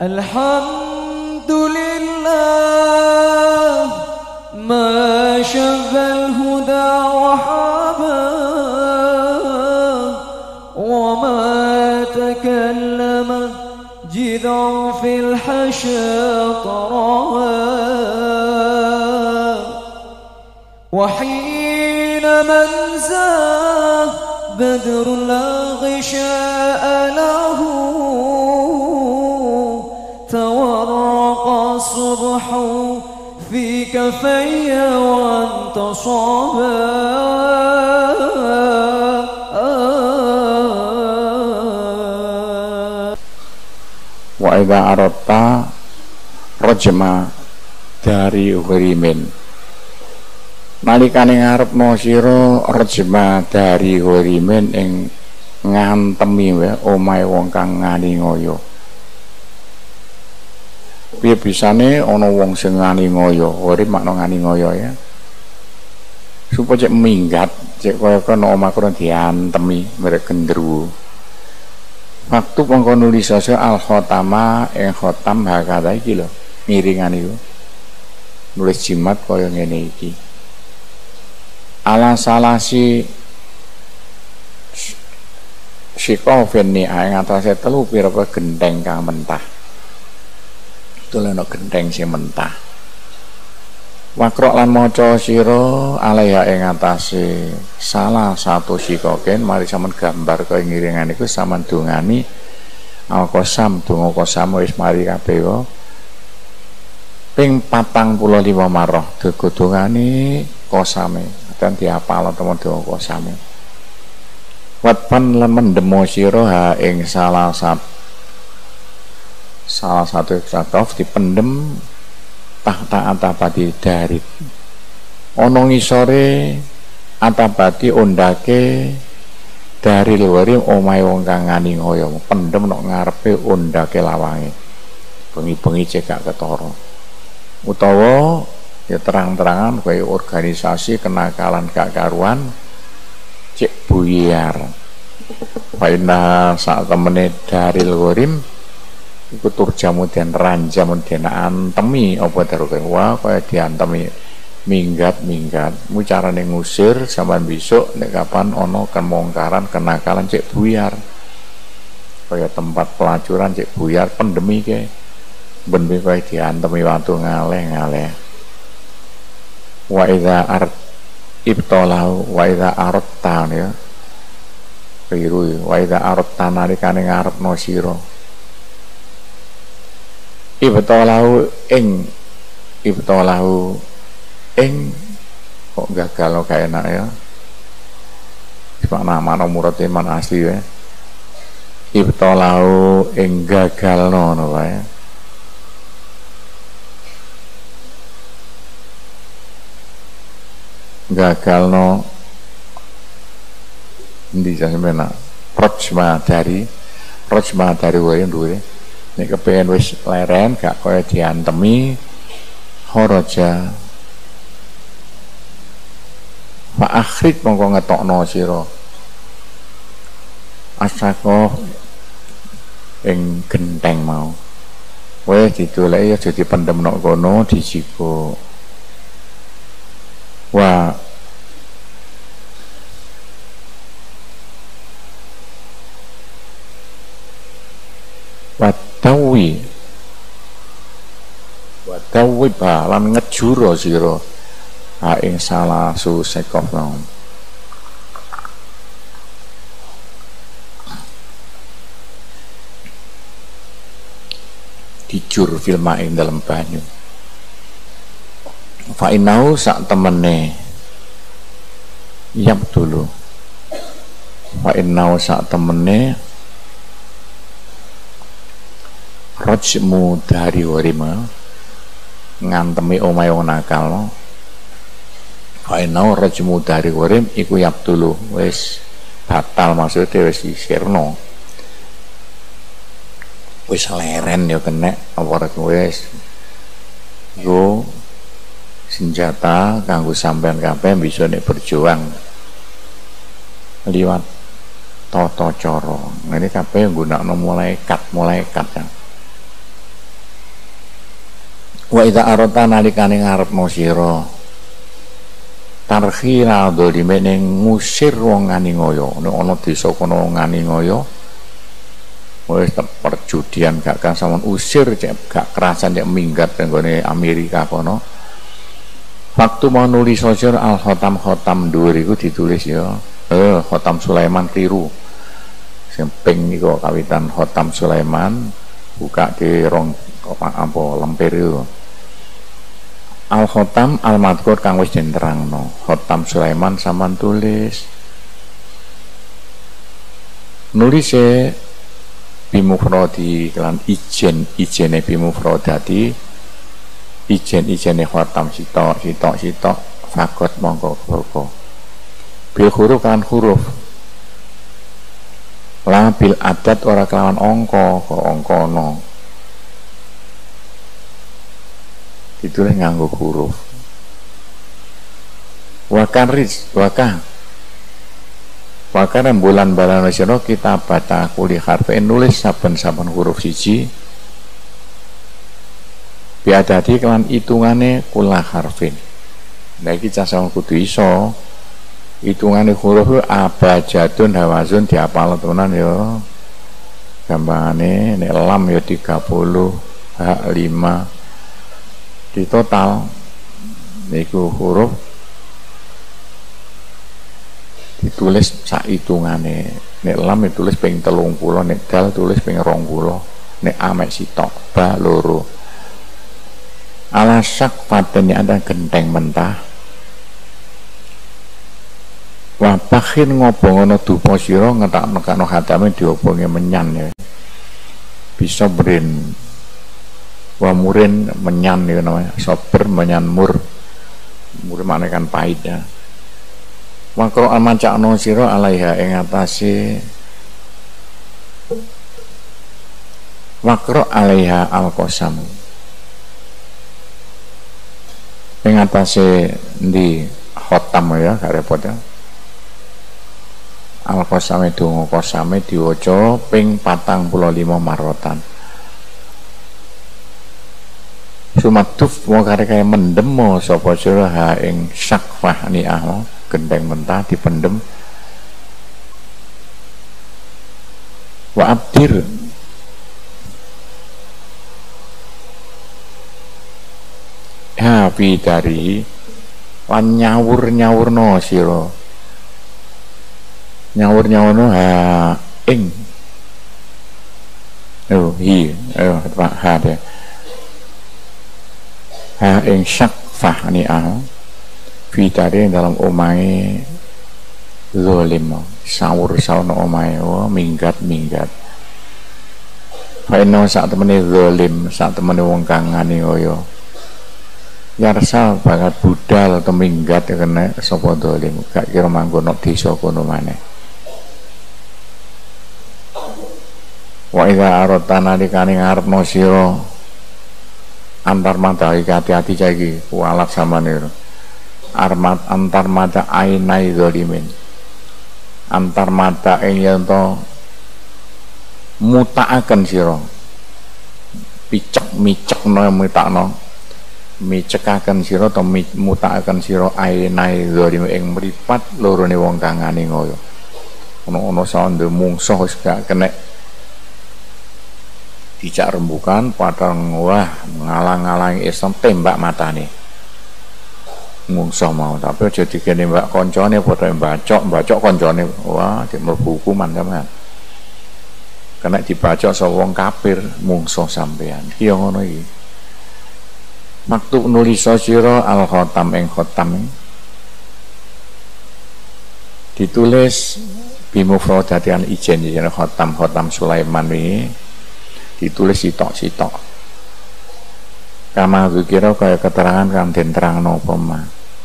Alhamdulillah ma syafal huda wa haba wa ma takallama jid'u fil hasya taraha wa hina man zah badrul la ghisha'a lahu تورق الصبح في كفي وانتصب وإذا أردت رجم dari hurimin nalikane ngarepno sira rejma dari hurimin ing ngantemi wae omahe wong kang ngani ngoyo. Piye bisane ana wong sing ngani ngoyo, ora makna ngani ngoyo ya. Supaya cek minggat, cek kaya kono omah kono diantemi merek gendruwo. Waktu mongko nulis sasa al-khatama ing khatam hakada iki lho, miringan iku. Nulis jimat kaya ngene iki. Ala salasi sikofeni ing atase telu pira-pira gendeng kang mentah. Tulana gendeng sing mentah. Wakrok lan maca sira alaiha ing atase salah satu sikoken mari sampean gambar kaya ngiringan iku sampean dongani al-qasam donga qasam wis mari kabeh wae. Ping 45 marah dodongani qasame dan diapal temen donga qasame. Watpan lan mendemo sira ha ing salah satu eksatof dipendem tahta atapati dari ono ngisore atapati ondake dari luwari omahe wong kang ngani ngoyo pendem nok ngarepe ondake lawange bengi-bengi cekak ketara utawa ya terang-terangan kaya organisasi kenakalan gak karuan cek buyar faina sak temene dari luwarim iku turjamu den ranjam den antemi apa daruke wah kaya diantemi minggat mu carane ngusir sampean besok nek kapan ana kemongkaran kenakalan cek buyar kaya tempat pelacuran cek buyar pandemi ke ben kaya diantemi watu ngaleh-ngaleh wa idza ibtalahu wa idza aratta ya keliru wa idza aratta nalikane ngarepno sira ibtalahu ing kok gagal lo kayak enak ya nama murad iman asli ya ibtalahu ing gagal no ya gagal no ndi sampeyan rojma dari wae duwe nek kepengen wis leren gak kaya diantemi haraja fa akhrit mongko ngetokno sira asako ing genteng mau wis didoleki aja dipendem nok kono dijiko wa watawi lan ngejuro sira ha ing salah susekof naon dijur filma ing dalam banyu fa inau sak temene yap dulu fa inau sak temene rojmu dari warima ngantemi omahe wong nakal fa inau rojmu dari warim iku yap dulu wis batal maksudnya wis disirno wis leren ya kena apa wis yo senjata kanggo sampean kabeh bisa nek berjuang liwat tata cara. Ini kabeh nggunakno mulai kat ya. Wa idza arata nalikane ngarepno sira tarkhira dzalime ning ngusir wong nganingaya nek ana desa kono wong nganingaya wis perjudian gak kasamun usir cek gak kerasan cek minggat nggone Amerika kono. Waktu mau nulis sosir al khotam dhuwur iku ditulis ya khotam Sulaiman kliru sing ping niku kawitan khotam Sulaiman buka di rong apa lemper itu al khotam al madkur kang wis den terangno khotam Sulaiman sampean tulis nulise bimufradi kelan ijene bimufradati ijene khotam sitok fakot mongko koko bil huruf kan huruf la bil adat ora kelawan angka kok angkana ditulis nganggo huruf wakar bulan balana sira kita bata kuli harfin nulis saben-saben huruf siji biadati kelan hitungane kula harfin. Nah iki cah kudu iso hitungane huruf abjadun hawazun diapal tenan ya. Gampangane nek lam ya 30, ha 5 di total niku huruf ditulis sak hitungane. Nek lam ditulis ping 30, nek dal tulis ping 20, nek amek sitok ba loro. Ala syak patennya ada genteng mentah wapahin ngobongono dupo siro ngetak-nekano hatame diobongi menyan ya bisa berin wamurin menyan ya namanya sober menyan mur mana kan pahit ya wakro amanca siro alaiha ing atase wakro alaiha al-qasam ing atase di khotam ya gak repot ya al-qasame donga qasame diwaca ping 45 marotan sumaduf mau kaya mendem sapa sira ha ing syakfah ni'ah gendeng mentah dipendem wa abdir habi dari lan nyawur-nyawurno sira nyawur-nyawurno ha ing Pak ha deh ha ing syakfah ni'ah fi dari dalam omahe zalim sawur-sawurno omahe minggat fa inna sak temene zalim sak temene wong kang nganiaya yarsa banget budal atau minggat ya kena sapa dolim gak kira manggono desa kono maneh wa idza aradana dikane ngarepno sira antar mata iki hati-hati saiki kualat samane armat antar mata ainai zalimin antar mata ing yen to mutaaken sira micekno mitakno micekaken sira to mutakaken sira ainai zalim ing mripat lorone wong kang nganingaya ono sande mungsuh wis gak kenek dicak rembukan padang wah ngalang-alangi Islam tembak matane mungsuh mau tapi aja dikene mbak koncone padha mbacok koncone wah dik mlebu hukuman sampean kena dibacok sapa wong kafir mungsuh sampean iya ngono iki maktub nulis sira al khotam ing khotam ditulis bimufradatian ijen khotam Sulaiman ini ditulis sitok kama kira kaya keterangan kang den terangno apa mah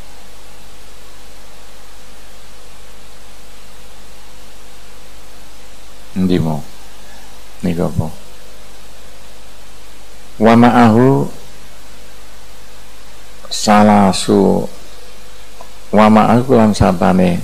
endi mo niku apa wa ma'ahu salasu wa ma'ahu lan satane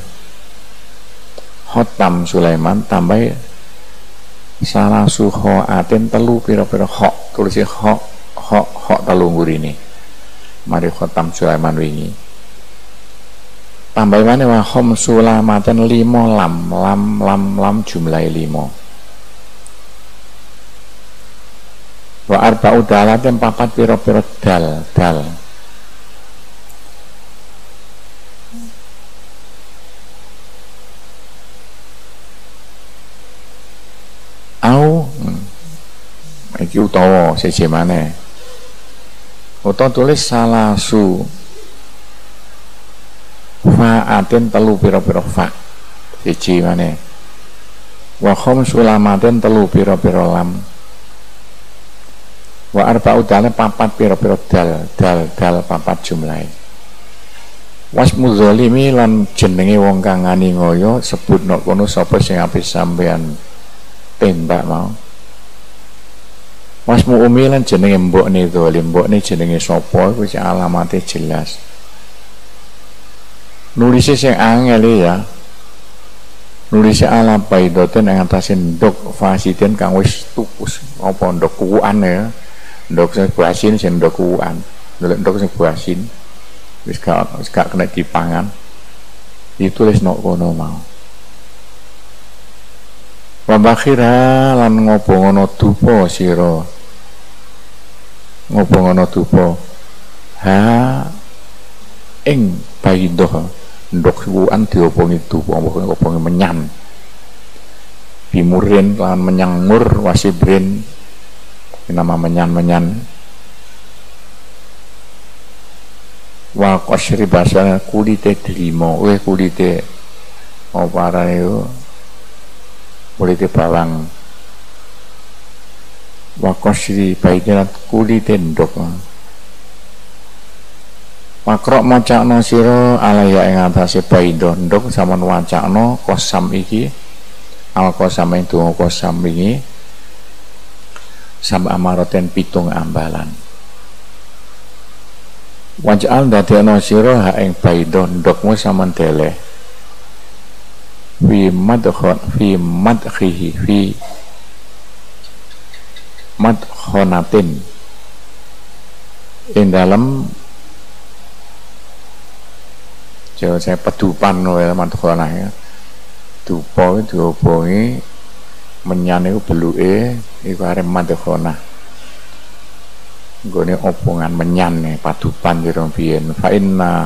khotam Sulaiman tambah salasu khoatin telu pira-pira khok tulis khok hok telunggur ini mari khotam Sulaiman wingi tambah mana wa khom sulamatan 5 lam jumlah 5 wa arba'u dalatin 4 piro-piro dal au iki utawa siji maneh utawa tulis salasu fa'atin telu pira-pira fa siji maneh wa khamsu lamatin telu pira-pira lam wa arba'u dal 4 pira-pira dal 4 jumlahe wasmu zalimi lan jenenge wong kang nganiaya sebutno kono sapa sing apik sampean tembak mau wasmu umi lan jenenge mbokne zalim mbokne jenenge sapa wis alamate jelas nulisnya sing angel ya nulisnya ala baidoten yang atasin ndok fasidin kang wis tukus apa ndok kuwan ya ndok sing buasin sing ndok kuwan ndok sing buasin wis gak kena dipangan ditulis nok kono mau wabakhira lan ngopo ngono dupa sira ngopo ngono dupa ha ing baidoh ndok kuwan diopongi dupa opongi menyan bimurin lan menyangur wasibrin nama menyan wa qasri basana kulite delima kulite apa arane yo kulite bawang wa qasri baidinat kulite ndok makrok macakno sira alaya ing atase baido ndok sampean wacakno kosam iki al kosam ing donga kosam iki sam amaraten 7 ambalan waj'al dadekno sira ha ing baido ndokmu sampean deleh fi madkhihi fi madkhonatin ing dalem saya pedupan ya madkhonah ya dupa diopongi menyan iku beluke iku arep madkhonah nggone opongan menyan padupan kira biyen fa inna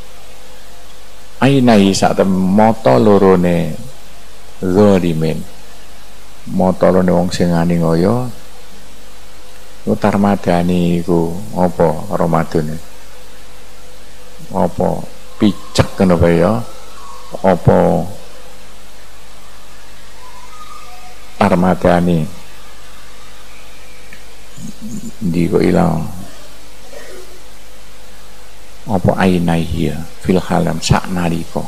ainai sak mata lorone zalimin mata lorone wong sing nganiaya utar madani iku apa Ramadan apa picek kenapa ya apa armadani di kok ilang apa ainaihi fil halam sak nalika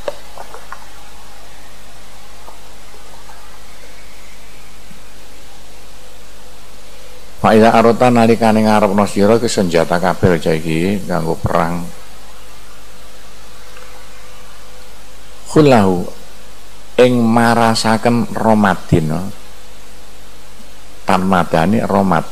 fa ida arota nalikane ngarepno sira ke senjata kabeh iki kanggo perang khullahu ing marasaken romadin tanmadani romat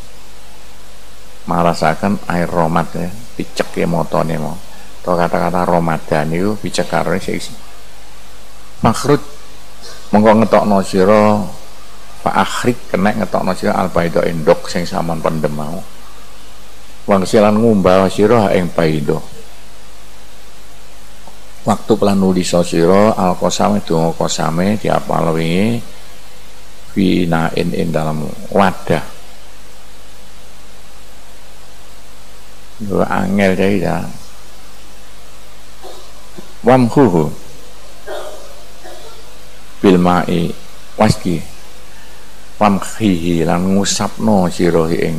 marasaken air romat ya picek ya motone mau to kata-kata romadan itu picek karo sing makhrut monggo ngetokno sira fa akhrik kena ngetokno sira albaido endok sing sampean pendem mau wang silan ngumbah sira ing baido waktu pelan nulis sira al-qasame donga qasame diapal wingi fi nain dalam wadah yo angel dai ya wamhuhu bil ma'i waski wamkhihi lan ngusapno sira ing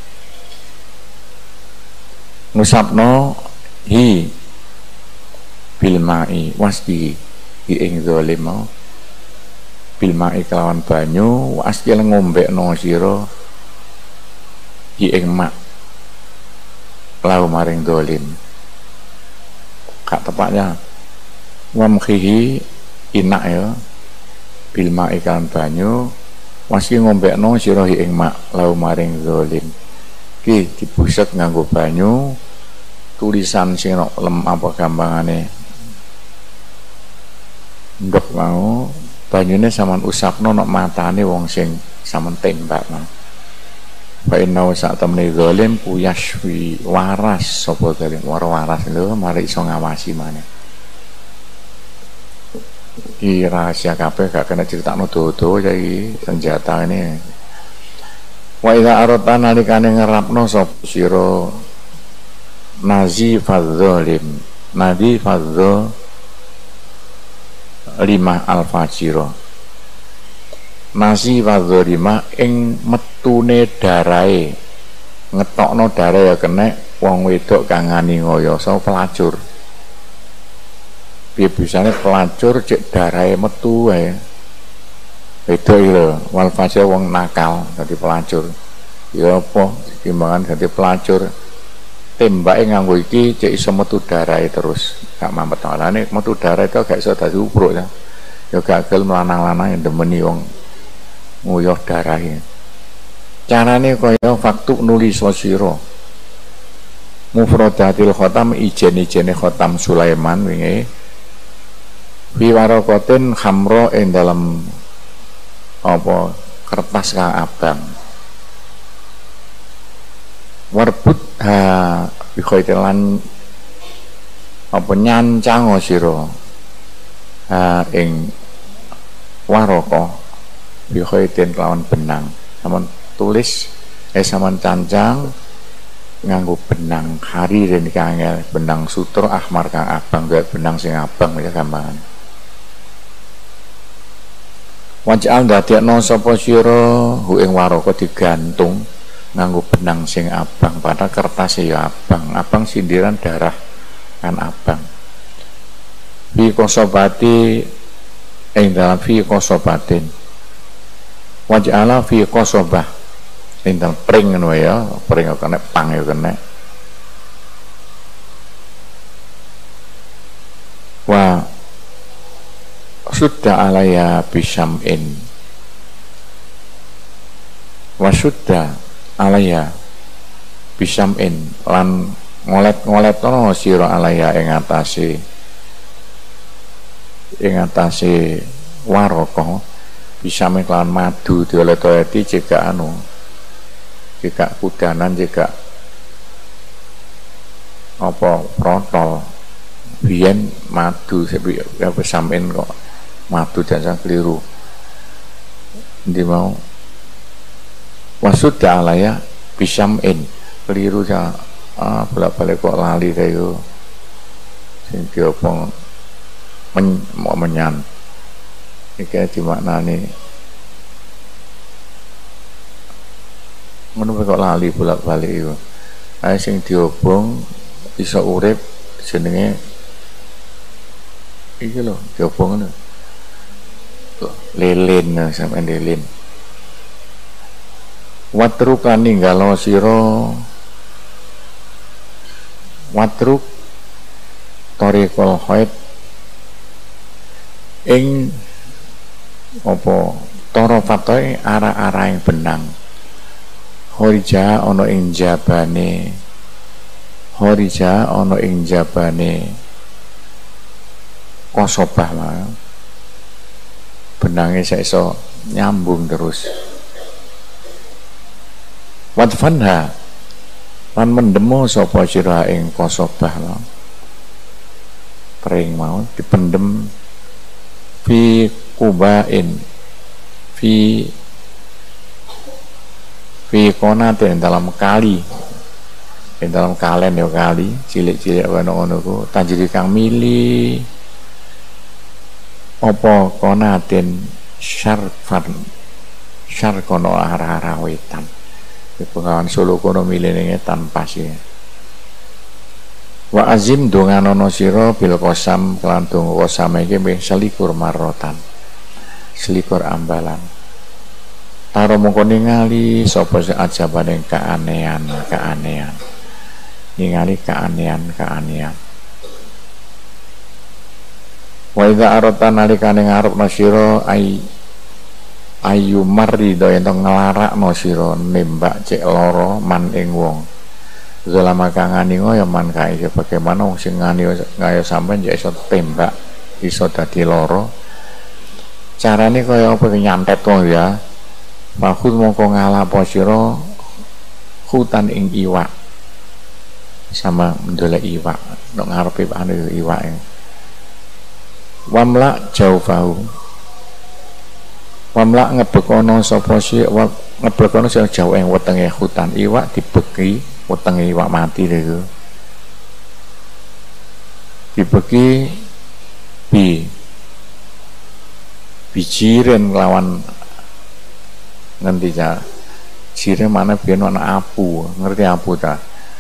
ngusapno hi bil ma'i wasdi ing zalim bil ma'i kelawan banyu wasdi ngombekno sira ing mak lau maring zalim gak tepatnya wamkhihi inak ya bil ma'i kelawan banyu wasdi ngombekno sira ing mak lau maring zalim Ki dibuset nganggo banyu, tulisan sing lem apa gampangane ndok mau banyune sampean usapno nok matane wong sing sampean tembak mau. Fa inna sak temene zalim puyaswi waras sapa zalim waras lho mari iso ngawasi maneh. Iki rahasia kabeh gak kena critakno dodo iki senjata ini. Wa idza arata nalikane ngerapno sapa sira nazi fadzalim nadi fadza 5 al-fajira nasi fadza 5 ing metune darahe ngetokno darahe ya kenek wong wedok kang ngani ngoyoso pelacur. Piye bisane pelacur cek darahe metu wae. Beda iki lho, wal fajr wong nakal dadi pelacur. Ya apa timbangan dadi pelacur. Tembake nganggo iki cek iso metu darahe terus. Gak mampet alane metu darahe itu gak iso dadi ubruk ya. Ya gak gel melanang-lanang yang demeni wong nguyuh darahe. Carane kaya faktu nulis sira. Mufradatil khotam ijen-ijene khotam Sulaiman wingi. Fi warokotin khamro ing dalam apa kertas kang abang. Warbut ha bikhoitelan apa nyancang sira ha ing waraka bikhoiten kelawan benang. Saman tulis saman cancang nganggo benang hari dan kangel benang sutro ahmar kang abang gak benang sing abang ya gampangan. Waj'al dadekno sapa sira hu ing waraka digantung nganggo benang sing abang padahal kertas ya abang sindiran darah kan abang. Fi kosobati ing dalam fi kosobatin. Waj'ala fi kosobah ing dalam pring ngono ya, pring kena pang ya kena. Wa sudda alaya bisam'in wa sudda alaya bisam'in lan ngolet-ngoletno sira alaya ing atase waraka bisame kelawan madu diolet-oleti jika kudanan jika apa protol biyen madu ya bisam'in kok madu jangan keliru ndi mau wasudda alaya bisam'in keliru ya bolak-balik kok lali kayu sing diopong menyan iki dimaknani ngono kok lali bolak-balik iku ae sing diobong iso urip jenenge iki lho diobong ngono lilin sampeyan lilin. Watruk lan ninggalo sira watruk tariqul haid ing apa tarafate arah-arah ing benang horija ana ing jabane kosobah lah benangnya saya iso nyambung terus. Wadfanha lan mendemo sapa sira ing kosobah lah pring mau dipendem fi kubain fi konaten dalam kali dalam kalen ya kali cilik-cilik ngono ku tanjiri kang mili apa konaten syar kono arah-arah wetan pengawan Solo kono milih tanpa sih. Wa azim donganono sira bil qasam kelan donga qasam iki ping 21 marrotan 21 ambalan taro mongko ningali sapa ajabane keanehan ningali keanehan. Wa idza arata nalikane ngarepna sira ai ayu marido ento nglarakno sira nembak cek loro man ing wong zalama kang ngani ya man kae bagaimana wong sing ngani kaya sampean ya iso tembak iso dadi loro carane kaya apa nyantet wong ya maksud mongko ngalapo sira hutan ing iwak sama ndolek iwak nek ngarepe anu iwake wamla jaufahu wamla ngebekono sapa sih ngebekono sing jauh ing wetenge hutan iwak dibeki wetenge iwak mati lho dibeki bijiren lawan ngendi ya sire mana biyen ana apu ngerti apu ta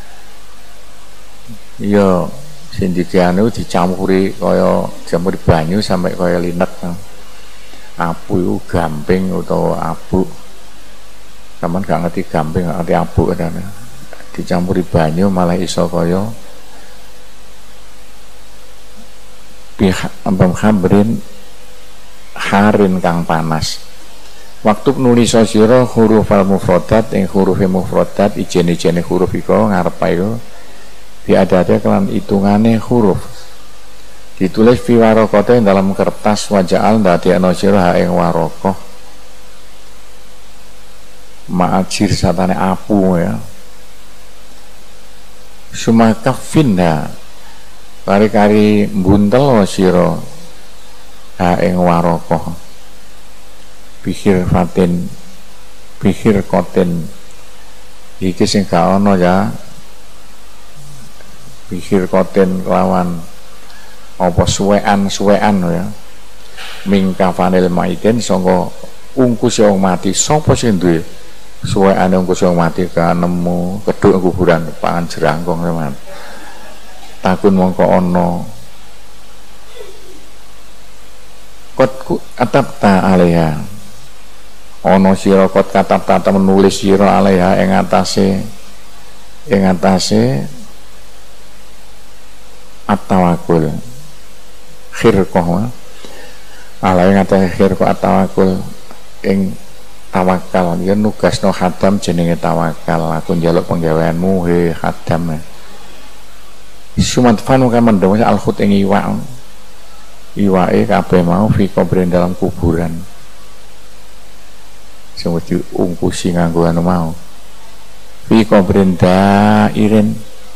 iya sing dikiane dicampuri kaya dicampuri banyu sampai kaya linet apu itu gamping utawa abu sampean gak ngerti gamping gak ngerti abu kan dicampuri banyu malah iso kaya pihak khamrin harin kang panas waktu nulis sira huruf al mufradat ing huruf mufradat ijen-ijene huruf iku ngarep ae diadate kelan hitungane huruf ditulis fi warokote dalam kertas wajaal dadekno sira ing warokoh ma'ajir satane apu ya sumakaffinda kari-kari buntel sira ing warokoh pikir fatin pikir koten iki sing gak ana ya pikir koten lawan apa suwean ya mingka vanil maiten sangka ungkus wong mati sapa sing duwe suwean ungkus wong mati ka nemu keduk kuburan pangan jerangkong teman takun mongko ana kot atap ta alaiha ana sira kot katap ta menulis sira alaiha ing atase at-tawakkul khirqah ala ing atase khirqah at-tawakkul ing tawakal ya nugasno khadam jenenge tawakal aku njaluk penggaweanmu he khadam sumatfan kan mendhong al-khut ing iwake kabeh mau fi kubren dalam kuburan sing wis diungkusi nganggo anu mau fi kubren dairin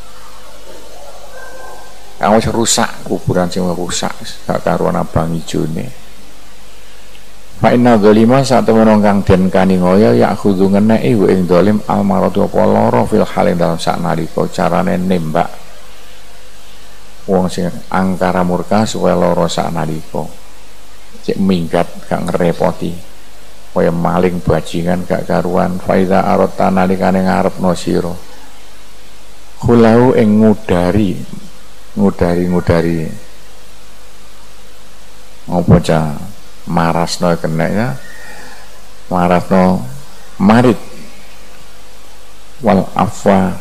kang wis rusak kuburan sing rusak gak karuan abang ijone fa inna dzalima sak temen kang den kaningoyo ya kudu ngeneki ing zalim almaratu apa lara fil halin dalam sak nalika carane nembak wong sing angkara murka supaya lara sak nalika cek minggat gak ngerepoti kaya maling bajingan gak karuan faida arata nalikane ngarepno sira khulau ing ngudari apa cah marasno kena ya marasno marit wal afwa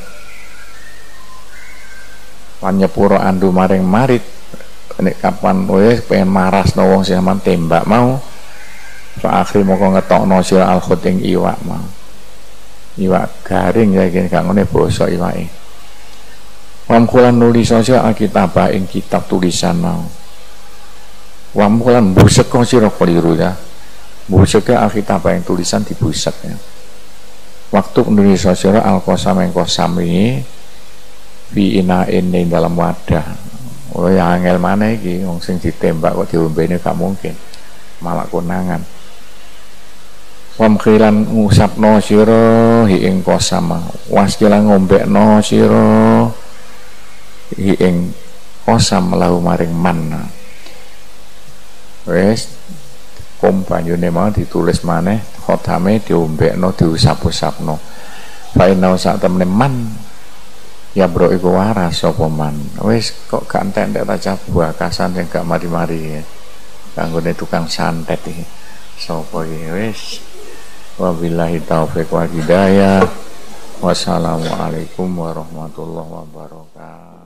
panyepuro andu maring marit nek kapan wis pengen marasno wong sing sampean tembak mau fa akhir moko ngetokno sira al khuting iwak mau iwak garing ya iki gak ngene basa iwake wamkulan nulis sosial alkitabah ing kitab tulisan mau wamkulan busek kok sira keliru ya busek alkitabah ing tulisan dibusek ya waktu nulis sosial alqasam ing qasam ini fi inain ing dalam wadah oh ya angel mana iki wong sing ditembak kok diombene gak mungkin malah konangan wamkilan ngusapno sira ing qasam waskilan ngombekno sira ing kosam lahu maring man wis kompanyune mau ditulis maneh khotame diombekno diusap-usapno fa inna sak temene man ya bro iku waras sapa man wis kok gak entek ta cah buakasan sing gak mari-mari kanggone tukang santet iki sapa iki wis wabillahi taufik wal hidayah wassalamualaikum warahmatullahi wabarakatuh.